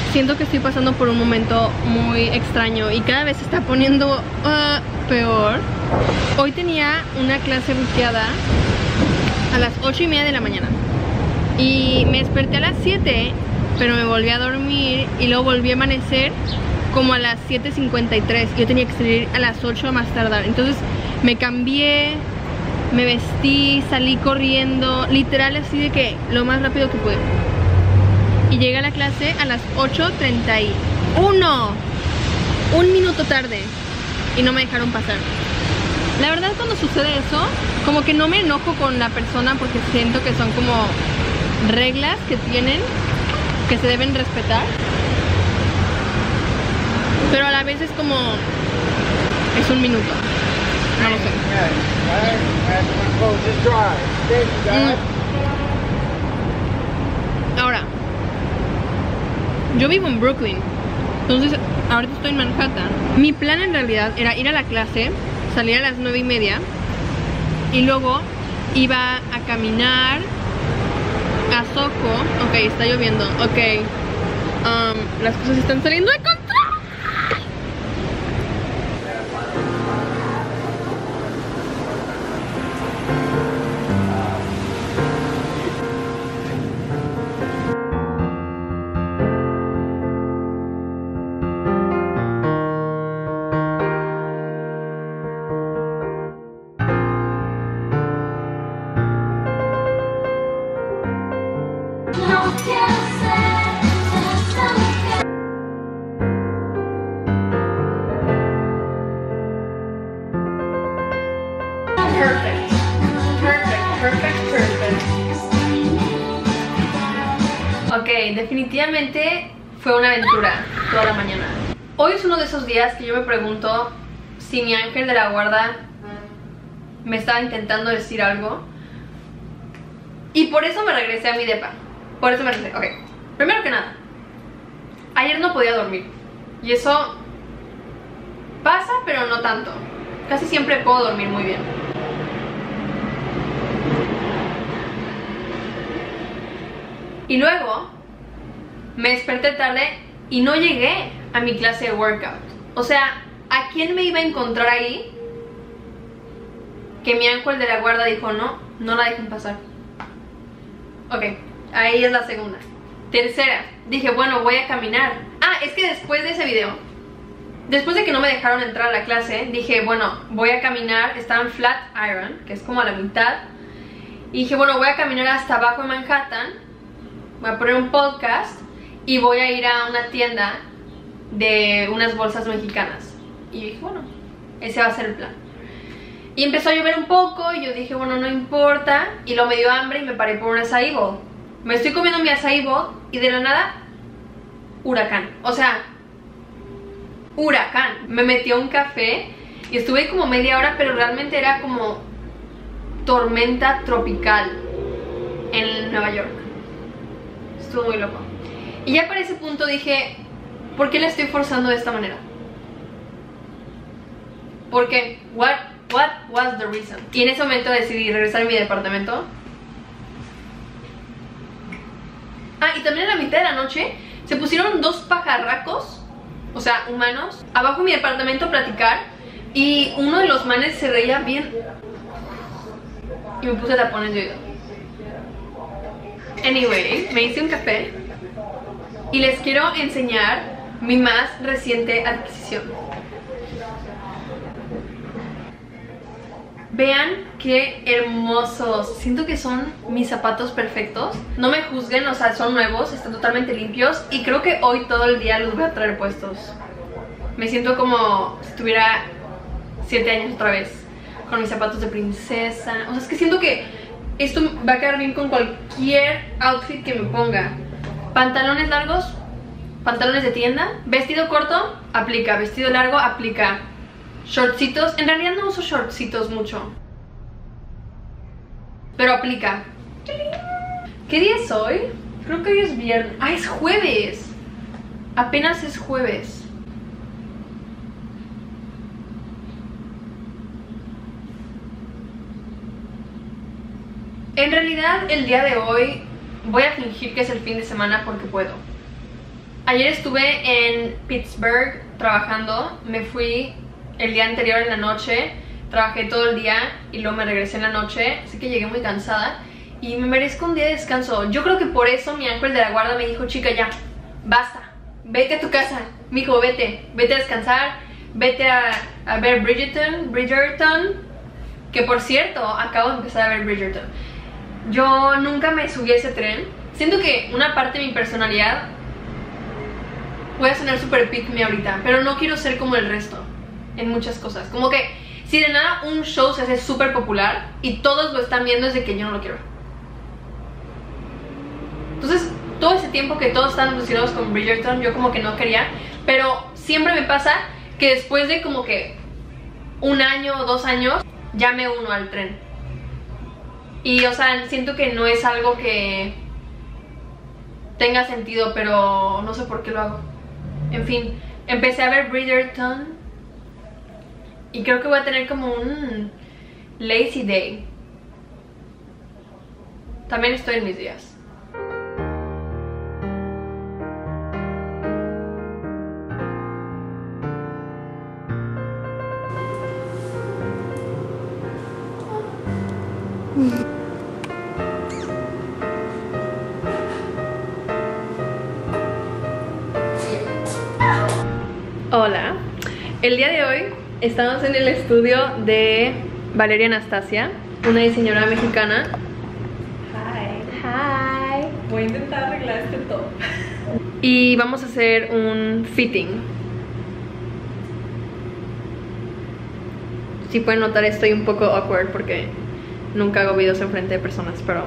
Siento que estoy pasando por un momento muy extraño y cada vez se está poniendo peor. Hoy tenía una clase buqueada a las 8:30 de la mañana y me desperté a las 7, pero me volví a dormir y luego volví a amanecer como a las 7:53. Yo tenía que salir a las 8 más tardar. Entonces me cambié, me vestí, salí corriendo, literal así de que lo más rápido que pude. Y llegué a la clase a las 8:31. Un minuto tarde y no me dejaron pasar. La verdad, cuando sucede eso, como que no me enojo con la persona porque siento que son como reglas que tienen que se deben respetar, pero a la vez es como es un minuto, no lo sé. Ahora, yo vivo en Brooklyn, entonces ahorita estoy en Manhattan. Mi plan en realidad era ir a la clase, salir a las 9:30 y luego iba a caminar a Soho. Ok, está lloviendo. Ok, las cosas están saliendo de control. Ok, definitivamente fue una aventura toda la mañana. Hoy es uno de esos días que yo me pregunto si mi ángel de la guarda me estaba intentando decir algo. Y por eso me regresé a mi depa. Por eso me regresé. Ok, primero que nada, ayer no podía dormir. Y eso pasa, pero no tanto. Casi siempre puedo dormir muy bien. Y luego me desperté tarde y no llegué a mi clase de workout. O sea, ¿a quién me iba a encontrar ahí? Que mi ángel de la guarda dijo no la dejen pasar. Ok, ahí es la segunda. Tercera, dije bueno, voy a caminar. Ah, es que después de ese video, después de que no me dejaron entrar a la clase, dije bueno, voy a caminar. Estaba en Flatiron, que es como a la mitad. Y dije bueno, voy a caminar hasta abajo de Manhattan. Voy a poner un podcast y voy a ir a una tienda de unas bolsas mexicanas. Y yo dije, bueno, ese va a ser el plan. Y empezó a llover un poco y yo dije, bueno, no importa. Y luego me dio hambre y me paré por un acai bowl. Me estoy comiendo mi acai bowl y de la nada, huracán. O sea, huracán. Me metí a un café y estuve ahí como media hora, pero realmente era como tormenta tropical en Nueva York. Estuvo muy loco. Y ya para ese punto dije, ¿por qué la estoy forzando de esta manera? ¿Por qué? What was the reason? Y en ese momento decidí regresar a mi departamento. Ah, y también a la mitad de la noche se pusieron dos pajarracos, o sea, humanos, abajo de mi departamento a platicar. Y uno de los manes se reía bien y me puse tapones de oído. Anyway, me hice un café y les quiero enseñar mi más reciente adquisición. Vean qué hermosos. Siento que son mis zapatos perfectos. No me juzguen, o sea, son nuevos, están totalmente limpios. Y creo que hoy todo el día los voy a traer puestos. Me siento como si tuviera 7 años otra vez, con mis zapatos de princesa. O sea, es que siento que esto va a quedar bien con cualquier outfit que me ponga. Pantalones largos, pantalones de tienda. Vestido corto, aplica. Vestido largo, aplica. Shortcitos, en realidad no uso shortcitos mucho, pero aplica. ¿Qué día es hoy? Creo que hoy es viernes. Ah, es jueves. Apenas es jueves. En realidad el día de hoy voy a fingir que es el fin de semana porque puedo. Ayer estuve en Pittsburgh trabajando. Me fui el día anterior en la noche. Trabajé todo el día y luego me regresé en la noche. Así que llegué muy cansada y me merezco un día de descanso. Yo creo que por eso mi ángel de la guarda me dijo: chica, ya, basta, vete a tu casa. Me dijo: vete a descansar, vete a ver Bridgerton. Que por cierto, acabo de empezar a ver Bridgerton. Yo nunca me subí a ese tren. Siento que una parte de mi personalidad, voy a sonar super pick me ahorita, pero no quiero ser como el resto en muchas cosas. Como que si de nada un show se hace súper popular y todos lo están viendo, es de que yo no lo quiero. Entonces todo ese tiempo que todos están obsesionados con Bridgerton, yo como que no quería. Pero siempre me pasa que después de como que 1 año o 2 años ya me uno al tren. Y o sea, siento que no es algo que tenga sentido, pero no sé por qué lo hago. En fin, empecé a ver Bridgerton y creo que voy a tener como un lazy day. También estoy en mis días. Hola, el día de hoy estamos en el estudio de Valeria Anastasia, una diseñadora mexicana. Hi. Voy a intentar arreglar este top. Y vamos a hacer un fitting. Si pueden notar, estoy un poco awkward porque nunca hago videos en frente de personas, pero...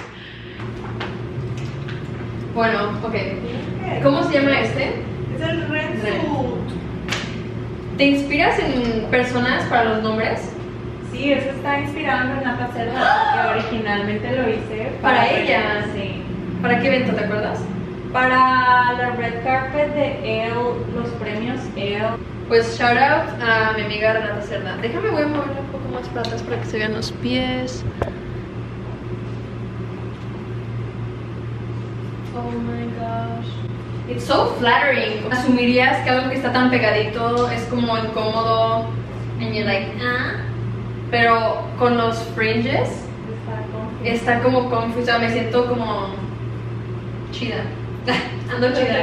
Bueno, ok. ¿Cómo se llama este? Es el Red Suit. ¿Te inspiras en personas para los nombres? Sí, eso está inspirado en Renata Cerda, que originalmente lo hice ¿Para ella? Sí. ¿Para qué evento, te acuerdas? Para la red carpet de Elle, los premios Elle. Pues shout out a mi amiga Renata Cerda. Déjame, voy a moverla un poco más para atrás para que se vean los pies. Oh my gosh. It's so flattering. Asumirías que algo que está tan pegadito es como incómodo. And you're like, ah. Pero con los fringes está como confusa. Me siento como chida. Ando chida.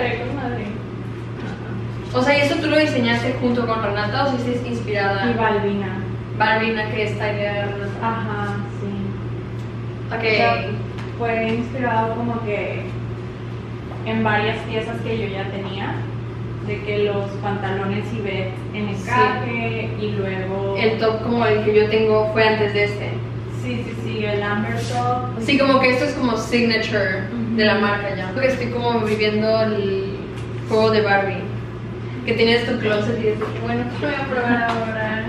O sea, ¿y eso tú lo diseñaste junto con Renata o si es inspirada? Y Balbina. Balbina, que está idea de Renata. Ajá, sí. Ok. O sea, fue inspirado como que en varias piezas que yo ya tenía, de que los pantalones Yvette en encaje y luego El top como el que yo tengo fue antes de este. sí, el Amber Top. Sí, como que esto es como signature de la marca ya. Creo que estoy como viviendo el juego de Barbie, que tienes tu closet y dices, bueno, ¿qué voy a probar ahora?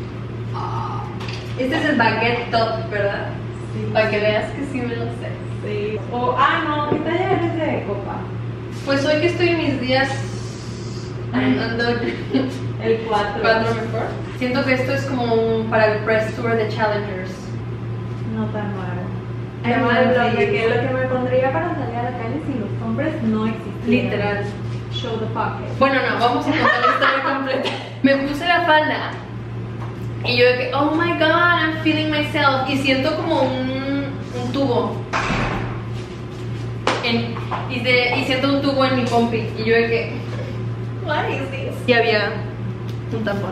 Este es el baguette top, ¿verdad? Sí. Para que veas que sí me lo sé. Sí. No, ¿qué talla eres de copa? Pues hoy que estoy en mis días ando El 4. 4 mejor. Siento que esto es como para el press tour de Challengers. No tan malo. Ay, Tema del blog, sí. de que lo que me pondría para salir a la calle si los hombres no existieran. Literal. Show the pocket. Bueno, no, vamos a contar la historia completa. Me puse la falda y yo de que, oh my god, I'm feeling myself. Y siento como un tubo. Y siento un tubo en mi pompi. Y yo de que, what is this? Y había un tampón.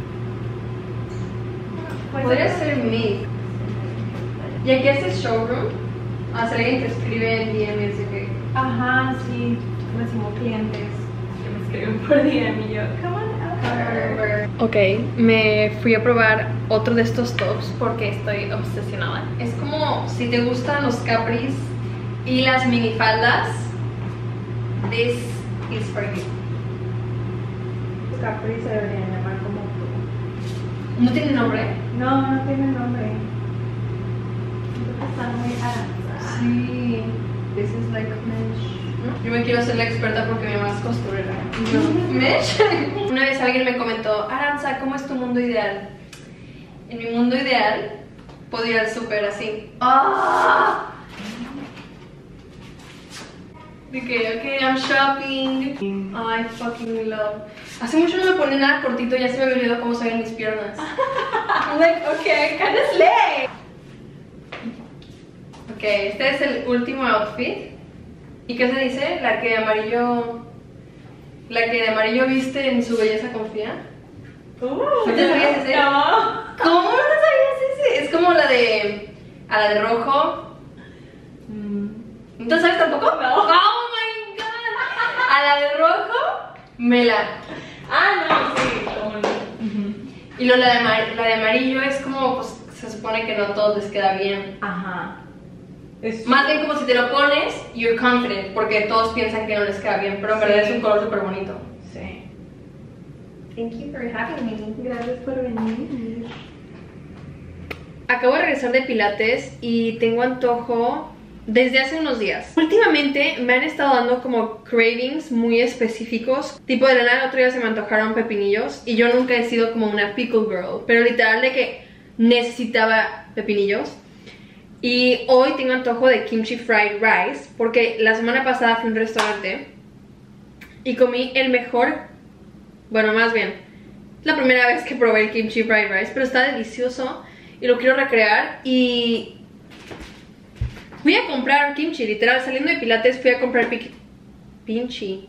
Podría ser mi. Y aquí este es showroom. Si alguien te escribe en DM y dice que, Ajá, sí. Recibo clientes que me escriben por DM y yo, come on out. ok, me fui a probar otro de estos tops porque estoy obsesionada. Es como si te gustan los capris y las minifaldas, this is for you. Los Capri se deberían llamar como tú. ¿No tiene nombre? No tiene nombre. Siento que están muy avanzadas. Sí, this is like mesh. Yo me quiero ser la experta porque mi mamá es costurera. ¿Mesh? Una vez alguien me comentó, Aranza, ¿cómo es tu mundo ideal? En mi mundo ideal, puedo ir al súper así. ¡Ah! De que, ok, I'm shopping. I fucking love. Hace mucho no me pone nada cortito, ya se me había olvidado cómo se ven mis piernas. I'm like, okay, kinda slay. Ok, este es el último outfit. ¿Y qué se dice? La que de amarillo viste en su belleza confía. ¿No te sabías ese? No. ¿Cómo no sabías ese? Es como la de rojo. ¿No sabes tampoco? No. Oh my god. A la de rojo, Mela. Ah, no, sí, como no. Y la de amarillo es como, pues se supone que no a todos les queda bien. Ajá. Más bien como si te lo pones, you're confident, porque todos piensan que no les queda bien, pero en verdad es un color súper bonito. Sí. Thank you for having me. Gracias por venir. Acabo de regresar de Pilates y tengo antojo desde hace unos días. Últimamente me han estado dando como cravings muy específicos. Tipo de la nada el otro día se me antojaron pepinillos y yo nunca he sido como una pickle girl, pero literal de que necesitaba pepinillos. Y hoy tengo antojo de kimchi fried rice porque la semana pasada fui a un restaurante y comí el mejor, bueno, más bien, es la primera vez que probé el kimchi fried rice, pero está delicioso y lo quiero recrear. Y fui a comprar kimchi, literal, saliendo de Pilates fui a comprar pinchi.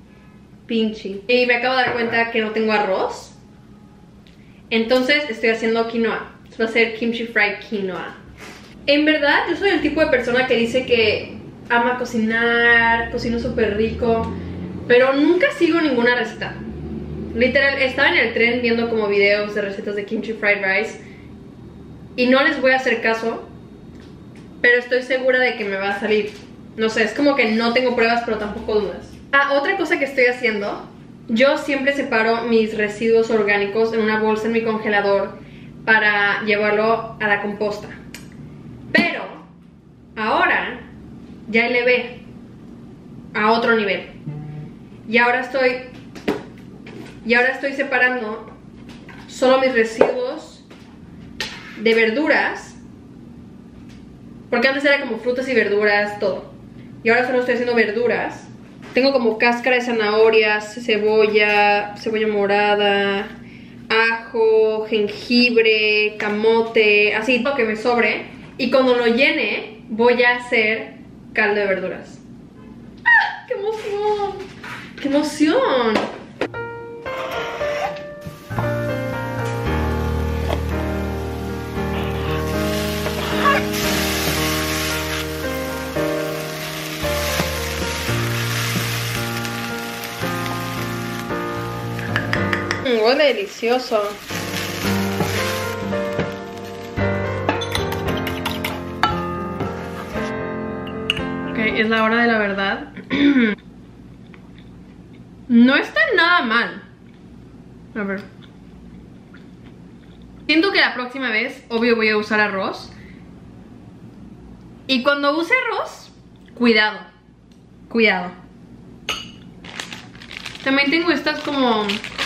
Y me acabo de dar cuenta que no tengo arroz, entonces estoy haciendo quinoa. Va a ser kimchi fried quinoa. En verdad, yo soy el tipo de persona que dice que ama cocinar, cocino súper rico, pero nunca sigo ninguna receta. Literal, estaba en el tren viendo como videos de recetas de kimchi fried rice y no les voy a hacer caso, pero estoy segura de que me va a salir. No sé, es como que no tengo pruebas, pero tampoco dudas. Ah, otra cosa que estoy haciendo, yo siempre separo mis residuos orgánicos en una bolsa en mi congelador para llevarlo a la composta. Pero ahora ya elevé a otro nivel y ahora estoy separando solo mis residuos de verduras, porque antes era como frutas y verduras, todo, y ahora solo estoy haciendo verduras. Tengo como cáscara de zanahorias, cebolla morada, ajo, jengibre, camote, así lo que me sobre. Y cuando lo llene, voy a hacer caldo de verduras. ¡Ah! ¡Qué emoción! ¡Qué emoción! Huele delicioso. Es la hora de la verdad. No está nada mal. A ver. Siento que la próxima vez, obvio, voy a usar arroz. Y cuando use arroz, cuidado. Cuidado. También tengo estas como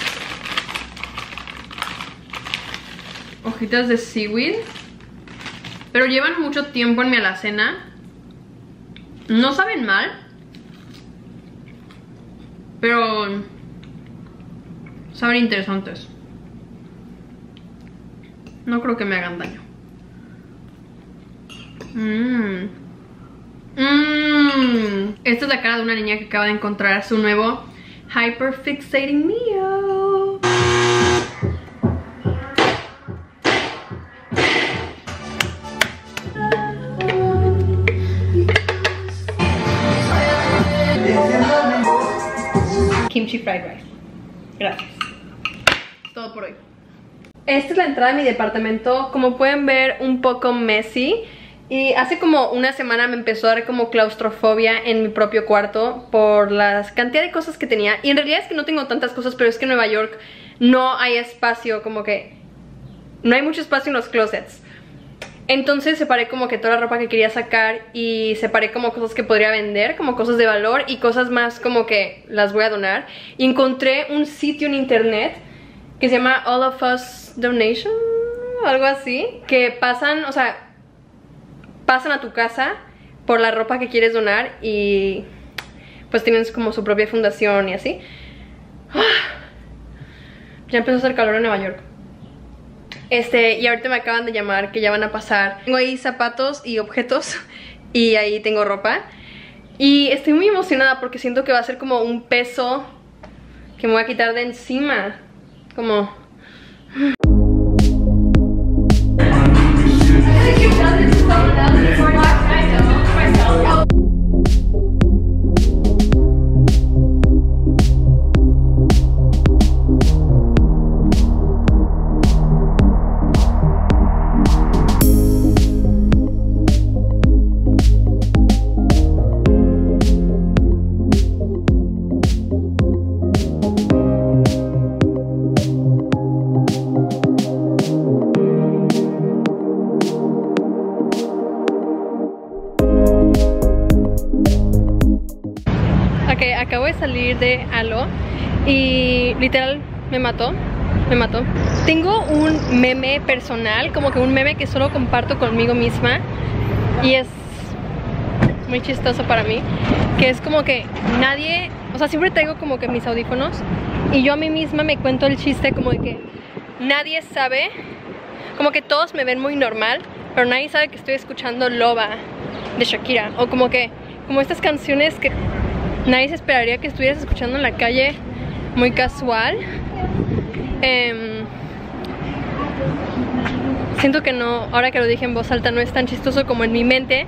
hojitas de seaweed, pero llevan mucho tiempo en mi alacena. No saben mal, pero saben interesantes. No creo que me hagan daño. Esta es la cara de una niña que acaba de encontrar su nuevo Hyperfixating Mio. Kimchi fried rice. Gracias. Es todo por hoy. Esta es la entrada de mi departamento. Como pueden ver, un poco messy. Y hace como una semana me empezó a dar como claustrofobia en mi propio cuarto por la cantidad de cosas que tenía. Y en realidad es que no tengo tantas cosas, pero es que en Nueva York no hay espacio, como que no hay mucho espacio en los closets. Entonces separé como que toda la ropa que quería sacar y separé como cosas que podría vender, como cosas de valor y cosas más como que las voy a donar. Y encontré un sitio en internet que se llama All of Us Donation, algo así, que pasan, o sea, pasan a tu casa por la ropa que quieres donar y pues tienen como su propia fundación y así. Ya empezó a hacer calor en Nueva York. Y ahorita me acaban de llamar que ya van a pasar. Tengo ahí zapatos y objetos y ahí tengo ropa. Y estoy muy emocionada porque siento que va a ser como un peso que me voy a quitar de encima. Como... Acabo de salir de Alo y literal me mató. Tengo un meme personal, como que un meme que solo comparto conmigo misma y es muy chistoso para mí, que es como que nadie, o sea, siempre traigo como que mis audífonos y yo a mí misma me cuento el chiste como de que nadie sabe, como que todos me ven muy normal, pero nadie sabe que estoy escuchando Loba de Shakira, o como estas canciones que nadie se esperaría que estuvieras escuchando en la calle, muy casual. Siento que no, ahora que lo dije en voz alta, no es tan chistoso como en mi mente.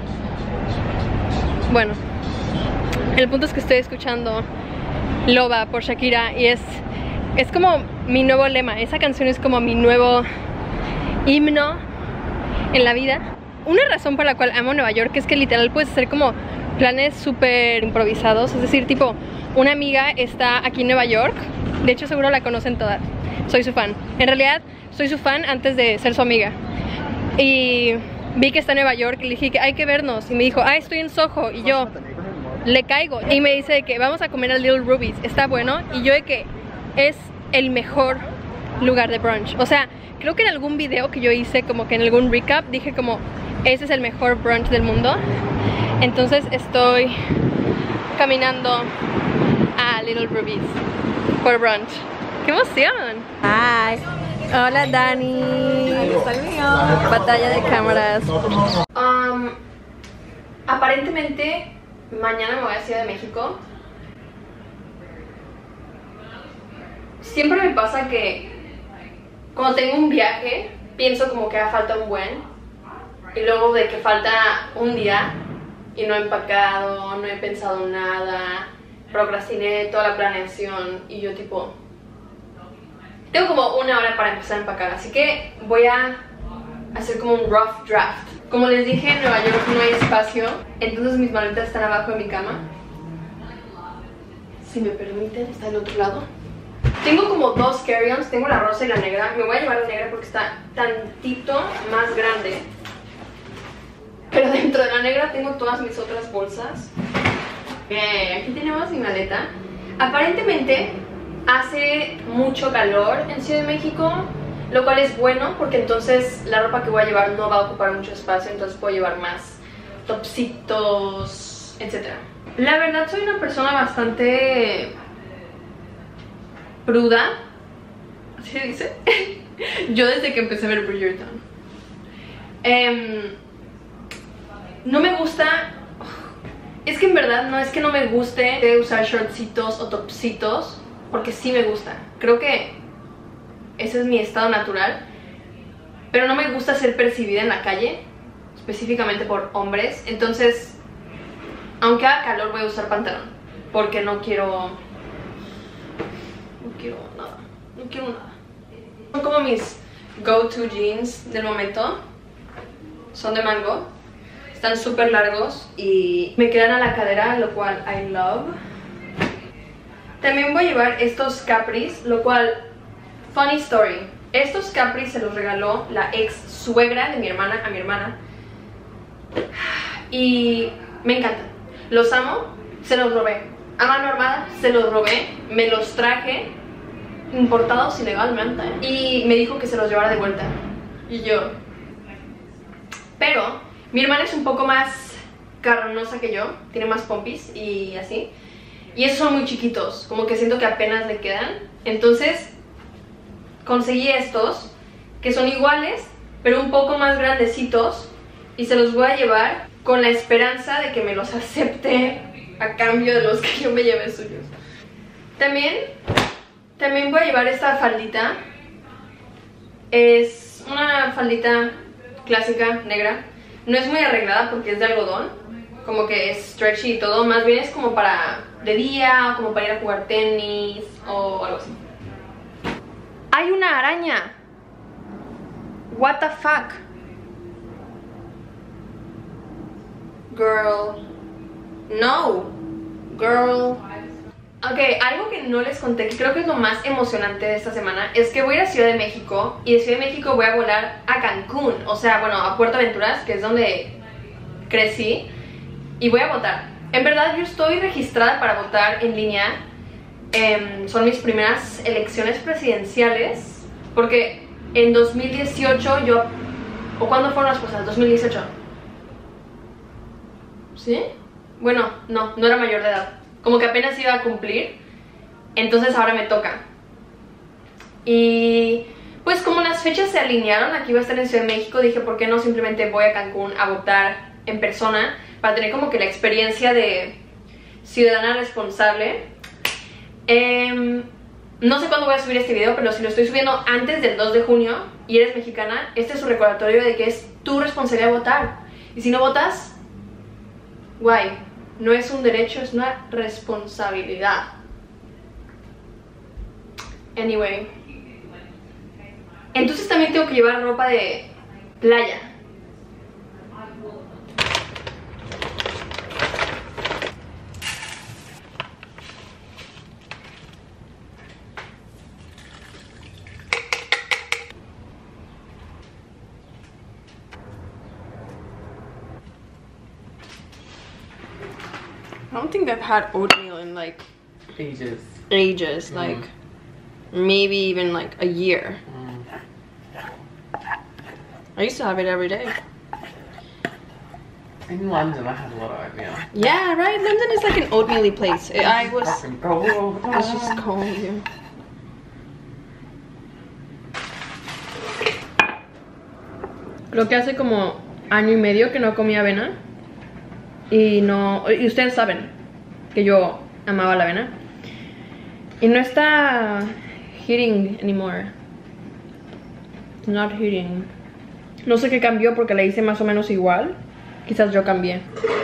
Bueno, el punto es que estoy escuchando Loba por Shakira y es como mi nuevo lema. Esa canción es como mi nuevo himno en la vida. Una razón por la cual amo Nueva York es que literal puedes hacer como planes súper improvisados, es decir, tipo, una amiga está aquí en Nueva York, de hecho seguro la conocen todas, soy su fan, en realidad soy su fan antes de ser su amiga, y vi que está en Nueva York y le dije que hay que vernos, y me dijo, estoy en Soho, y yo le caigo, y me dice que vamos a comer a Little Ruby's, está bueno, y yo de que es el mejor lugar de brunch, o sea, creo que en algún video que yo hice, como que en algún recap, dije como, ese es el mejor brunch del mundo. Entonces estoy caminando a Little Ruby's por brunch. ¡Qué emoción! ¡Hi! Hola Dani. Ahí está el mío. Batalla de cámaras. Aparentemente mañana me voy a Ciudad de México. Siempre me pasa que cuando tengo un viaje pienso como que falta un buen, y luego de que falta un día y no he empacado, no he pensado nada, procrastiné toda la planeación y yo tipo... Tengo como una hora para empezar a empacar, así que voy a hacer como un rough draft. Como les dije, en Nueva York no hay espacio, entonces mis maletas están abajo de mi cama. Si me permiten, está al otro lado. Tengo como dos carry-ons, tengo la rosa y la negra. Me voy a llevar la negra porque está tantito más grande. Pero dentro de la negra tengo todas mis otras bolsas. Aquí tenemos mi maleta. Aparentemente hace mucho calor en Ciudad de México, lo cual es bueno porque entonces la ropa que voy a llevar no va a ocupar mucho espacio, entonces puedo llevar más topsitos, etc. La verdad soy una persona bastante pruda, ¿así se dice? Yo desde que empecé a ver Bridgerton. No me gusta... Es que en verdad no es que no me guste usar shortcitos o topsitos, porque sí me gusta. Creo que ese es mi estado natural. Pero no me gusta ser percibida en la calle, específicamente por hombres. Entonces, aunque haga calor, voy a usar pantalón, porque no quiero nada. Son como mis go-to jeans del momento. Son de mango. Están súper largos y me quedan a la cadera, lo cual I love. También voy a llevar estos capris, lo cual, funny story, estos capris se los regaló la ex suegra de mi hermana a mi hermana. Y me encantan, los amo, se los robé. A mano armada, se los robé, me los traje importados ilegalmente y me dijo que se los llevara de vuelta. Y yo... Pero mi hermana es un poco más carnosa que yo, tiene más pompis y así. Y esos son muy chiquitos, como que siento que apenas le quedan. Entonces conseguí estos, que son iguales, pero un poco más grandecitos. Y se los voy a llevar con la esperanza de que me los acepte a cambio de los que yo me llevé suyos. También voy a llevar esta faldita. Es una faldita clásica, negra. No es muy arreglada porque es de algodón, como que es stretchy y todo. Más bien es como para de día, como para ir a jugar tenis o algo así. ¡Hay una araña! What the fuck? Girl. No. Girl. Ok, algo que no les conté, que creo que es lo más emocionante de esta semana, es que voy a ir a Ciudad de México, y de Ciudad de México voy a volar a Cancún, o sea, bueno, a Puerto Aventuras, que es donde crecí, y voy a votar. En verdad yo estoy registrada para votar en línea. Son mis primeras elecciones presidenciales, porque en 2018 yo... ¿O cuándo fueron las cosas? 2018. ¿Sí? Bueno, no era mayor de edad. Como que apenas iba a cumplir. Entonces ahora me toca. Y pues como las fechas se alinearon, aquí iba a estar en Ciudad de México, dije, ¿por qué no simplemente voy a Cancún a votar en persona? Para tener como que la experiencia de ciudadana responsable. No sé cuándo voy a subir este video, pero si lo estoy subiendo antes del 2 de junio y eres mexicana, este es su recordatorio de que es tu responsabilidad votar. Y si no votas, guay, no es un derecho, es una responsabilidad. Anyway, entonces también tengo que llevar ropa de playa. I don't think I've had oatmeal in like ages, like maybe even like a year. I used to have it every day. In London, I had a lot of oatmeal. Yeah, right? London is like an oatmeal-y place. I was just calling you. Creo que hace como año y medio que no comía avena. Y ustedes saben que yo amaba la avena. Y no está hitting anymore. It's not hitting. No sé qué cambió porque la hice más o menos igual. Quizás yo cambié.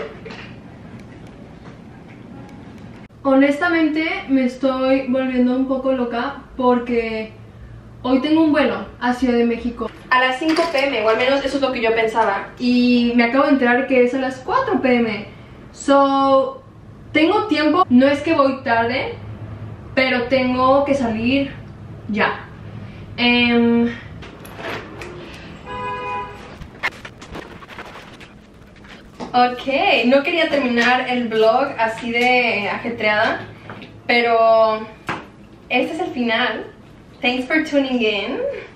Honestamente me estoy volviendo un poco loca porque hoy tengo un vuelo a Ciudad de México a las 5 p.m, o al menos eso es lo que yo pensaba. Y me acabo de enterar que es a las 4 p.m. So, tengo tiempo, no es que voy tarde, pero tengo que salir ya. Ok, no quería terminar el vlog así de ajetreada, pero este es el final. Thanks for tuning in.